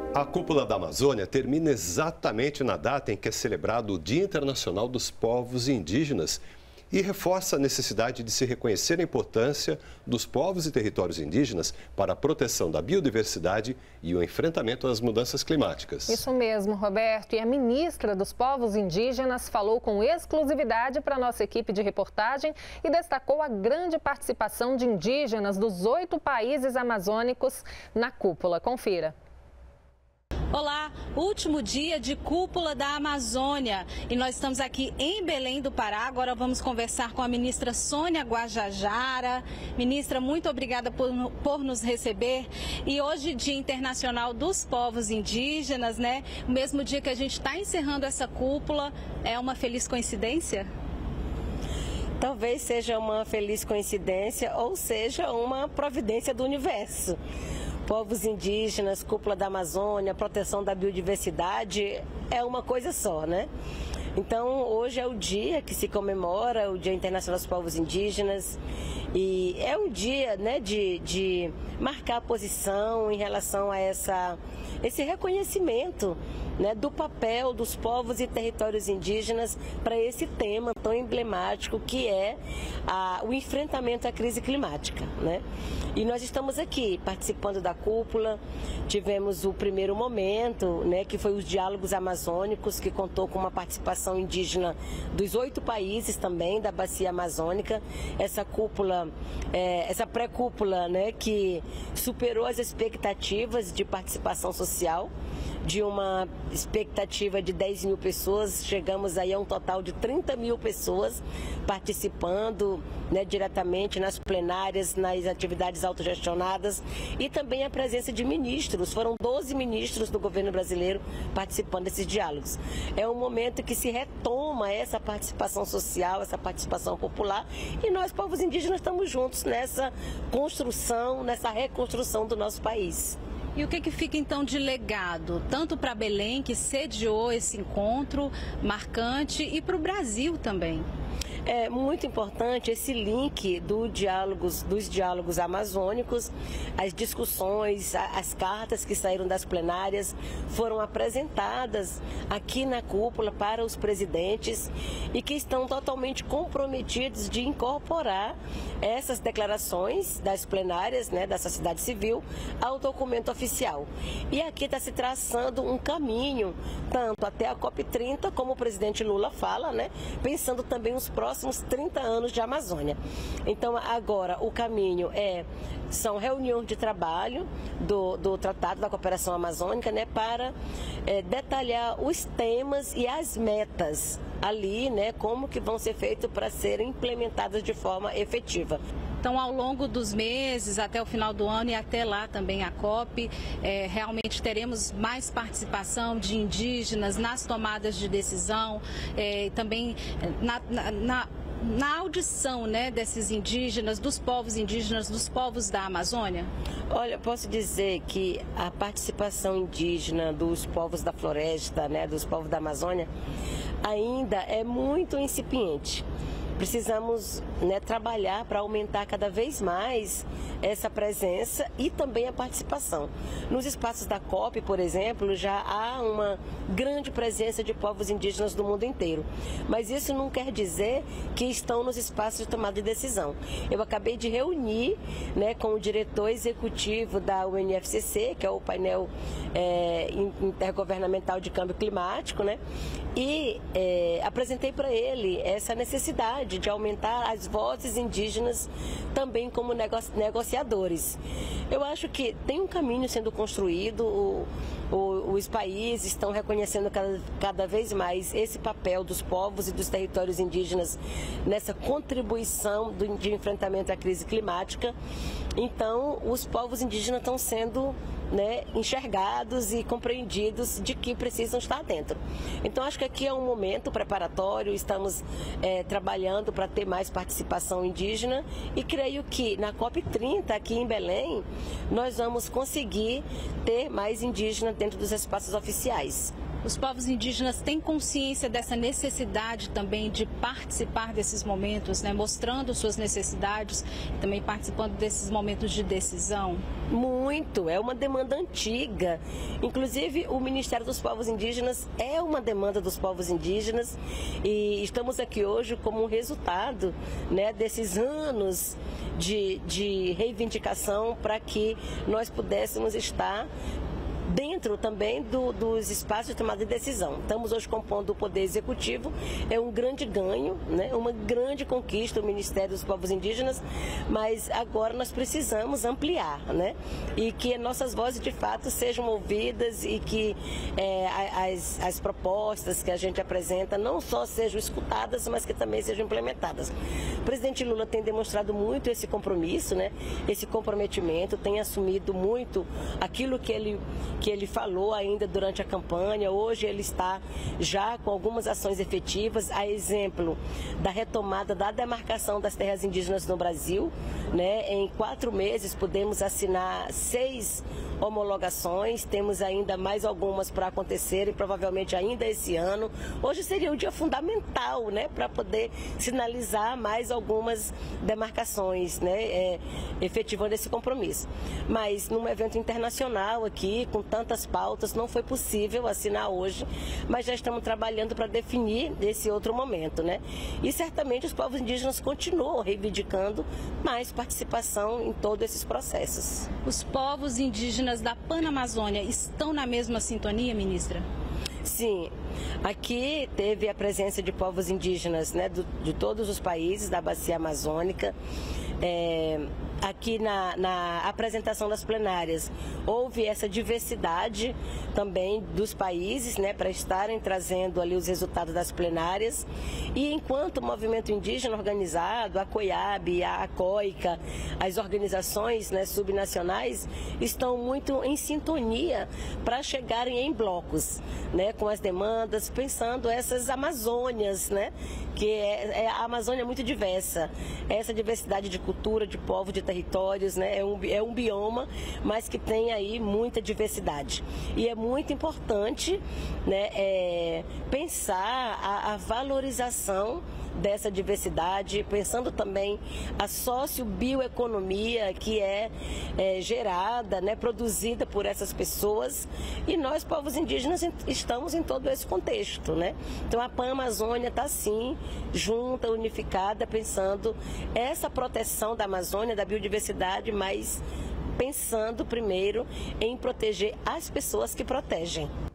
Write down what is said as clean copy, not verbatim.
A Cúpula da Amazônia termina exatamente na data em que é celebrado o Dia Internacional dos Povos Indígenas e reforça a necessidade de se reconhecer a importância dos povos e territórios indígenas para a proteção da biodiversidade e o enfrentamento às mudanças climáticas. Isso mesmo, Roberto. E a ministra dos Povos Indígenas falou com exclusividade para a nossa equipe de reportagem e destacou a grande participação de indígenas dos 8 países amazônicos na cúpula. Confira. Olá, último dia de Cúpula da Amazônia e nós estamos aqui em Belém do Pará. Agora vamos conversar com a ministra Sônia Guajajara. Ministra, muito obrigada por nos receber. E hoje, Dia Internacional dos Povos Indígenas, né? O mesmo dia que a gente está encerrando essa cúpula, é uma feliz coincidência? Talvez seja uma feliz coincidência ou seja uma providência do universo. Povos indígenas, Cúpula da Amazônia, proteção da biodiversidade, é uma coisa só, né? Então, hoje é o dia que se comemora, o Dia Internacional dos Povos Indígenas, e é um dia, né, de marcar a posição em relação a esse reconhecimento, né, do papel dos povos e territórios indígenas para esse tema tão emblemático que é o enfrentamento à crise climática, né? E nós estamos aqui participando da cúpula, tivemos o primeiro momento, né, que foi os diálogos amazônicos, que contou com uma participação indígena dos 8 países também da bacia amazônica. Essa cúpula, essa pré-cúpula, né, que superou as expectativas de participação social. De uma expectativa de 10 mil pessoas, chegamos aí a um total de 30 mil pessoas participando, né, diretamente nas plenárias, nas atividades autogestionadas e também a presença de ministros. Foram 12 ministros do governo brasileiro participando desses diálogos. É um momento que se retoma essa participação social, essa participação popular e nós, povos indígenas, estamos juntos nessa construção, nessa reconstrução do nosso país. E o que fica então de legado, tanto para Belém, que sediou esse encontro marcante, e para o Brasil também? É muito importante esse link dos diálogos amazônicos, as discussões, as cartas que saíram das plenárias foram apresentadas aqui na cúpula para os presidentes e que estão totalmente comprometidos de incorporar essas declarações das plenárias, né, da sociedade civil ao documento oficial. E aqui está se traçando um caminho, tanto até a COP30, como o presidente Lula fala, né, pensando também nos próximos 30 anos de Amazônia. Então, agora, o caminho são reuniões de trabalho do Tratado da Cooperação Amazônica, né, para detalhar os temas e as metas ali, né, como que vão ser feitos para serem implementadas de forma efetiva. Então, ao longo dos meses, até o final do ano e até lá também a COP, realmente teremos mais participação de indígenas nas tomadas de decisão, também na audição, né, desses indígenas, dos povos da Amazônia? Olha, posso dizer que a participação indígena dos povos da floresta, né, dos povos da Amazônia, ainda é muito incipiente. Precisamos, né, trabalhar para aumentar cada vez mais essa presença e também a participação. Nos espaços da COP, por exemplo, já há uma grande presença de povos indígenas do mundo inteiro. Mas isso não quer dizer que estão nos espaços de tomada de decisão. Eu acabei de reunir, né, com o diretor executivo da UNFCCC, que é o painel intergovernamental de câmbio climático, né, e apresentei para ele essa necessidade de aumentar as vozes indígenas também como negociadores. Eu acho que tem um caminho sendo construído, os países estão reconhecendo cada vez mais esse papel dos povos e dos territórios indígenas nessa contribuição de enfrentamento à crise climática. Então, os povos indígenas estão sendo, né, enxergados e compreendidos de que precisam estar dentro. Então, acho que aqui é um momento preparatório, estamos trabalhando para ter mais participação indígena e creio que na COP30, aqui em Belém, nós vamos conseguir ter mais indígena dentro dos espaços oficiais. Os povos indígenas têm consciência dessa necessidade também de participar desses momentos, né? Mostrando suas necessidades, também participando desses momentos de decisão? Muito, é uma demanda antiga. Inclusive, o Ministério dos Povos Indígenas é uma demanda dos povos indígenas e estamos aqui hoje como um resultado, né, desses anos de reivindicação para que nós pudéssemos estar dentro também dos espaços de tomada de decisão. Estamos hoje compondo o Poder Executivo, é um grande ganho, né? Uma grande conquista o Ministério dos Povos Indígenas, mas agora nós precisamos ampliar, né? E que nossas vozes de fato sejam ouvidas e que as propostas que a gente apresenta não só sejam escutadas, mas que também sejam implementadas. O presidente Lula tem demonstrado muito esse compromisso, né? Esse comprometimento, tem assumido muito aquilo que ele falou ainda durante a campanha. Hoje ele está já com algumas ações efetivas, a exemplo da retomada da demarcação das terras indígenas no Brasil, né? Em 4 meses pudemos assinar 6 homologações, temos ainda mais algumas para acontecer e provavelmente ainda esse ano. Hoje seria um dia fundamental, né, para poder sinalizar mais algumas demarcações, né, efetivando esse compromisso. Mas num evento internacional aqui, com tantas pautas, não foi possível assinar hoje, mas já estamos trabalhando para definir esse outro momento, né? E certamente os povos indígenas continuam reivindicando mais participação em todos esses processos. Os povos indígenas da Panamazônia estão na mesma sintonia, ministra? Sim, aqui teve a presença de povos indígenas, né, de todos os países da Bacia Amazônica. Aqui na apresentação das plenárias houve essa diversidade também dos países, né, para estarem trazendo ali os resultados das plenárias. E enquanto o movimento indígena organizado, a COIAB, a COICA, as organizações, né, subnacionais estão muito em sintonia para chegarem em blocos, né, com as demandas, pensando essas Amazônias, né, que a Amazônia é muito diversa, essa diversidade de cultura, de povo, de territórios, né, é um bioma, mas que tem aí muita diversidade. E é muito importante, né, pensar a valorização dessa diversidade, pensando também a sociobioeconomia que é gerada, né, produzida por essas pessoas, e nós, povos indígenas, estamos em todo esse contexto, né? Então a Pan-Amazônia está sim junta, unificada, pensando essa proteção da Amazônia, da biodiversidade, mas pensando primeiro em proteger as pessoas que protegem.